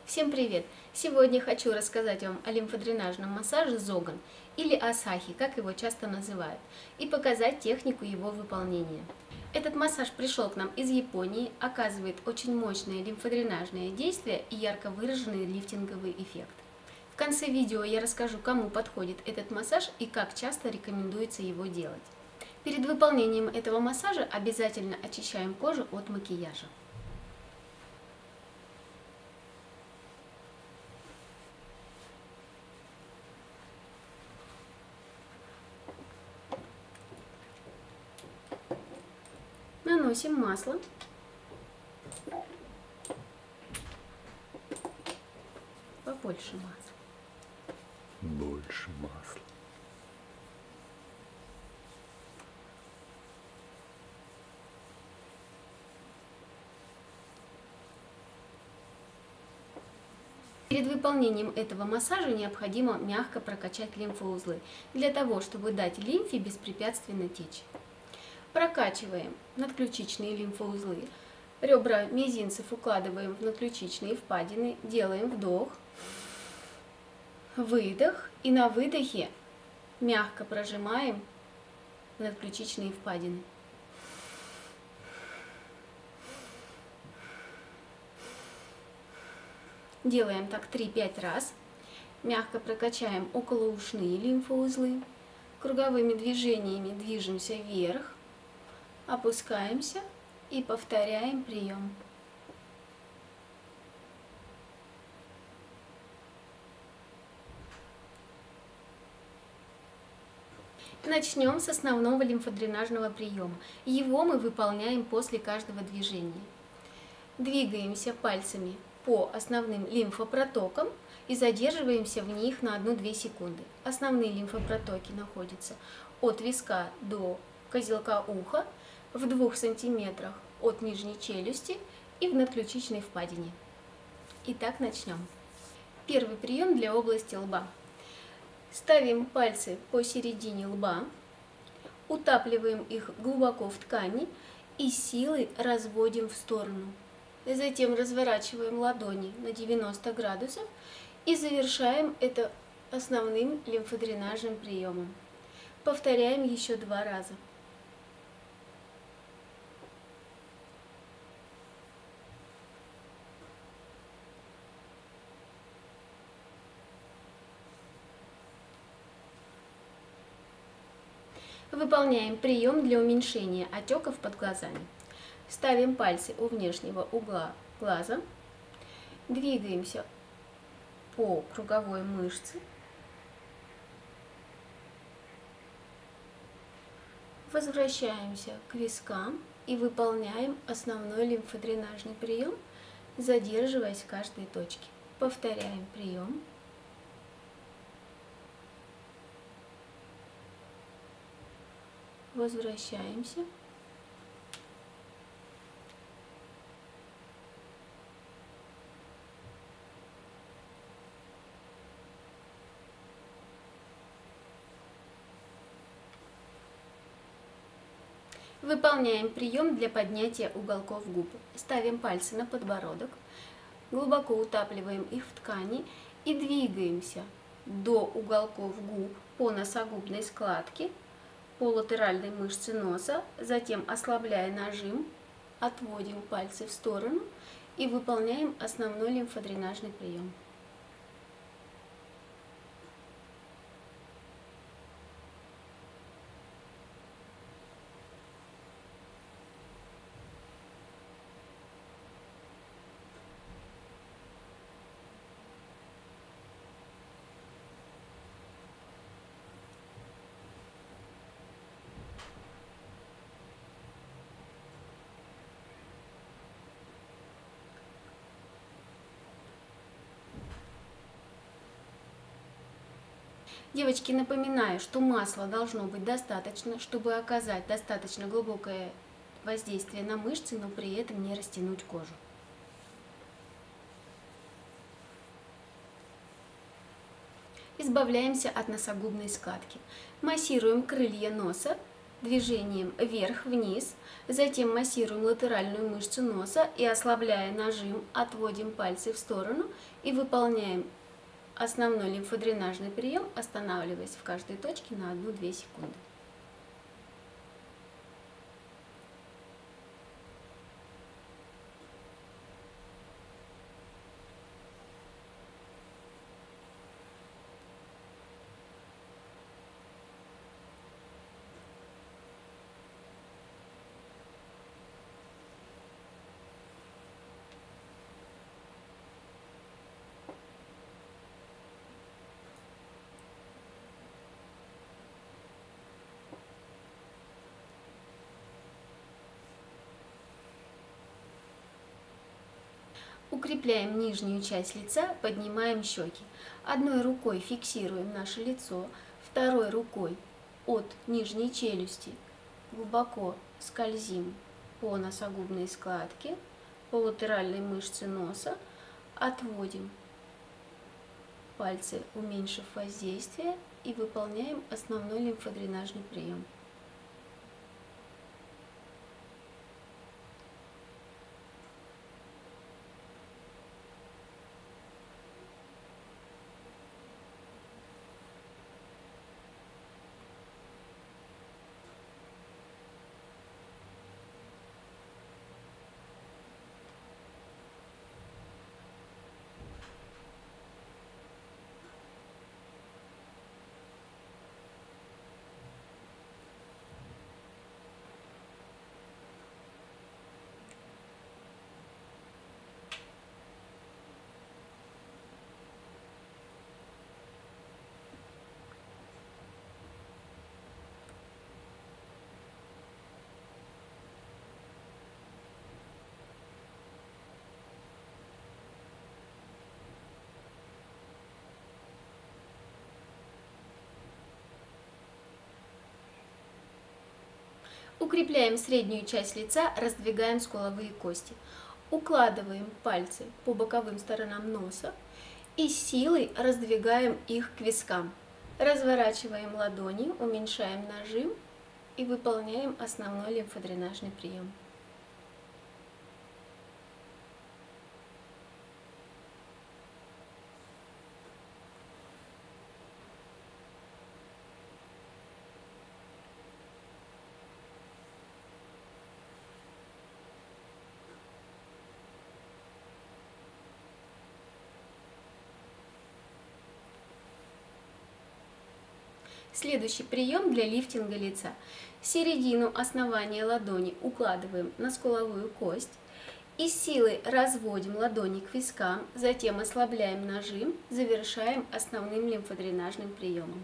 Всем привет! Сегодня хочу рассказать вам о лимфодренажном массаже Зоган или Асахи, как его часто называют, и показать технику его выполнения. Этот массаж пришел к нам из Японии, оказывает очень мощное лимфодренажное действие и ярко выраженный лифтинговый эффект. В конце видео я расскажу, кому подходит этот массаж и как часто рекомендуется его делать. Перед выполнением этого массажа обязательно очищаем кожу от макияжа. Наносим масло. Побольше масла. Больше масла. Перед выполнением этого массажа необходимо мягко прокачать лимфоузлы, для того, чтобы дать лимфе беспрепятственно течь. Прокачиваем надключичные лимфоузлы. Ребра мизинцев укладываем в надключичные впадины, делаем вдох, выдох и на выдохе мягко прожимаем надключичные впадины. Делаем так 3-5 раз. Мягко прокачаем околоушные лимфоузлы. Круговыми движениями движемся вверх, опускаемся и повторяем прием. Начнем с основного лимфодренажного приема. Его мы выполняем после каждого движения. Двигаемся пальцами по основным лимфопротокам и задерживаемся в них на 1-2 секунды. Основные лимфопротоки находятся от виска до козелка уха, в 2 сантиметрах от нижней челюсти и в надключичной впадине. Итак, начнем. Первый прием для области лба. Ставим пальцы посередине лба, утапливаем их глубоко в ткани и силой разводим в сторону. Затем разворачиваем ладони на 90 градусов и завершаем это основным лимфодренажным приемом. Повторяем еще 2 раза. Выполняем прием для уменьшения отеков под глазами. Ставим пальцы у внешнего угла глаза, двигаемся по круговой мышце, возвращаемся к вискам и выполняем основной лимфодренажный прием, задерживаясь в каждой точке. Повторяем прием. Возвращаемся. Выполняем прием для поднятия уголков губ. Ставим пальцы на подбородок, глубоко утапливаем их в ткани и двигаемся до уголков губ по носогубной складке, по латеральной мышце носа, затем, ослабляя нажим, отводим пальцы в сторону и выполняем основной лимфодренажный прием. Девочки, напоминаю, что масла должно быть достаточно, чтобы оказать достаточно глубокое воздействие на мышцы, но при этом не растянуть кожу. Избавляемся от носогубной складки. Массируем крылья носа движением вверх-вниз, затем массируем латеральную мышцу носа и, ослабляя нажим, отводим пальцы в сторону и выполняем основной лимфодренажный прием, останавливаясь в каждой точке на 1-2 секунды. Укрепляем нижнюю часть лица, поднимаем щеки. Одной рукой фиксируем наше лицо, второй рукой от нижней челюсти глубоко скользим по носогубной складке, по латеральной мышце носа, отводим пальцы, уменьшив воздействие, и выполняем основной лимфодренажный прием. Укрепляем среднюю часть лица, раздвигаем скуловые кости. Укладываем пальцы по боковым сторонам носа и силой раздвигаем их к вискам. Разворачиваем ладони, уменьшаем нажим и выполняем основной лимфодренажный прием. Следующий прием для лифтинга лица. Середину основания ладони укладываем на скуловую кость и силой разводим ладони к вискам, затем ослабляем нажим, завершаем основным лимфодренажным приемом.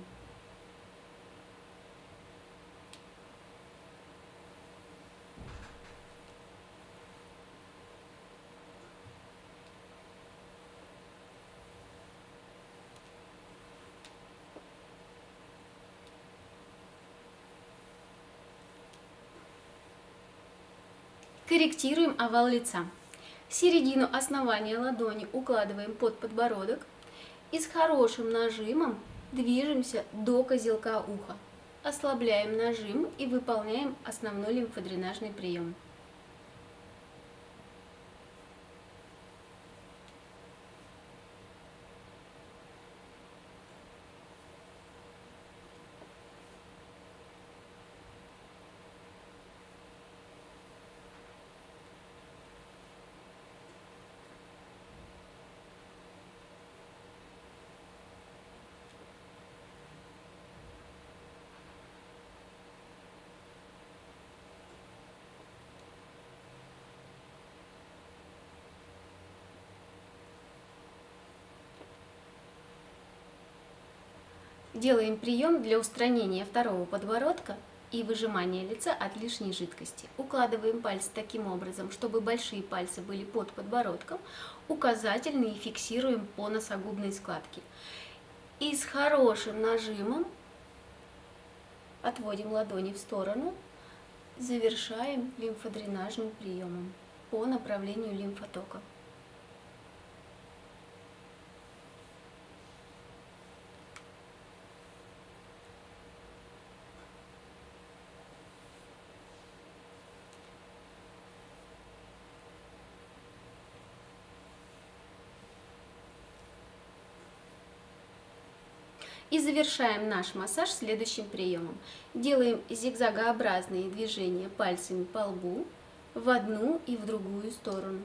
Корректируем овал лица. Середину основания ладони укладываем под подбородок и с хорошим нажимом движемся до козелка уха. Ослабляем нажим и выполняем основной лимфодренажный прием. Делаем прием для устранения второго подбородка и выжимания лица от лишней жидкости. Укладываем пальцы таким образом, чтобы большие пальцы были под подбородком, указательные фиксируем по носогубной складке. И с хорошим нажимом отводим ладони в сторону, завершаем лимфодренажным приемом по направлению лимфотока. И завершаем наш массаж следующим приемом. Делаем зигзагообразные движения пальцами по лбу в одну и в другую сторону.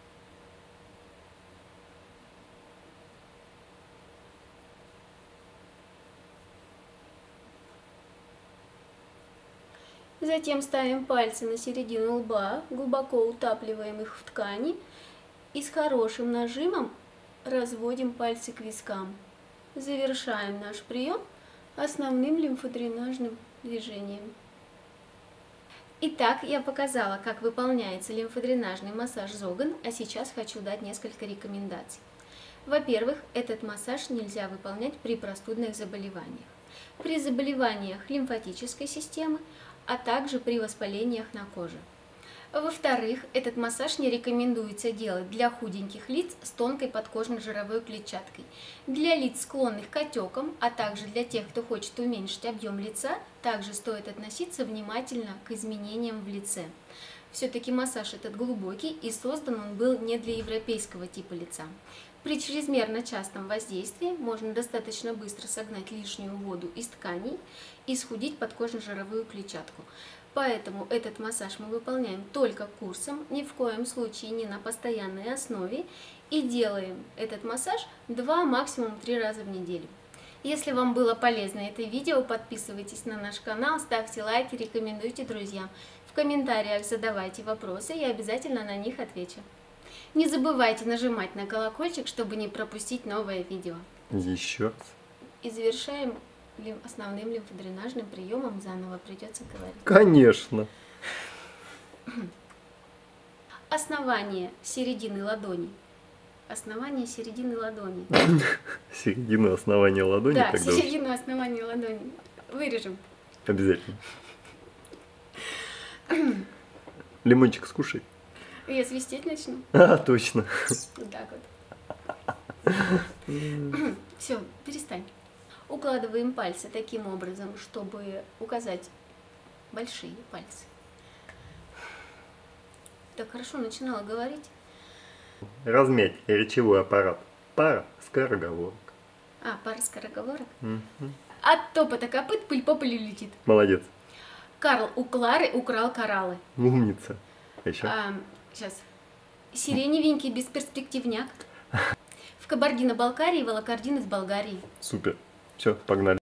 Затем ставим пальцы на середину лба, глубоко утапливаем их в ткани и с хорошим нажимом разводим пальцы к вискам. Завершаем наш прием основным лимфодренажным движением. Итак, я показала, как выполняется лимфодренажный массаж Зоган, а сейчас хочу дать несколько рекомендаций. Во-первых, этот массаж нельзя выполнять при простудных заболеваниях, при заболеваниях лимфатической системы, а также при воспалениях на коже. Во-вторых, этот массаж не рекомендуется делать для худеньких лиц с тонкой подкожно-жировой клетчаткой, для лиц, склонных к отекам, а также для тех, кто хочет уменьшить объем лица, также стоит относиться внимательно к изменениям в лице. Все-таки массаж этот глубокий, и создан он был не для европейского типа лица. При чрезмерно частом воздействии можно достаточно быстро согнать лишнюю воду из тканей и схудить подкожно-жировую клетчатку. Поэтому этот массаж мы выполняем только курсом, ни в коем случае не на постоянной основе, и делаем этот массаж 2, максимум 3 раза в неделю. Если вам было полезно это видео, подписывайтесь на наш канал, ставьте лайки, рекомендуйте друзьям. В комментариях задавайте вопросы, я обязательно на них отвечу. Не забывайте нажимать на колокольчик, чтобы не пропустить новое видео. Еще раз. И завершаем основным лимфодренажным приемом, заново придется говорить. Конечно. Основание середины ладони. Основание середины ладони. Середину основания ладони? Да, тогда середину основания ладони. Вырежем. Обязательно. Лимончик скушай. Я свистеть начну. А, точно. Вот так вот. Все, перестань. Укладываем пальцы таким образом, чтобы указать большие пальцы. Так хорошо начинала говорить. Размять речевой аппарат. Пара скороговорок. А, пара скороговорок. Угу. От топота копыт пыль по полю летит. Молодец. Карл у Клары украл кораллы. Умница. Еще? Сейчас. Сиреневенький бесперспективняк. В Кабардино-Балкарии волокордин из Болгарии. Супер. Все, погнали.